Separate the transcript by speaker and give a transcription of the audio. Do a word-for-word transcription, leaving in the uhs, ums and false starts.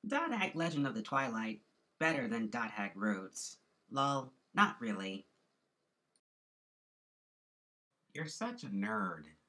Speaker 1: Dot Hack Legend of the Twilight better than Dot Hack Roots. Lol, not really.
Speaker 2: You're such a nerd.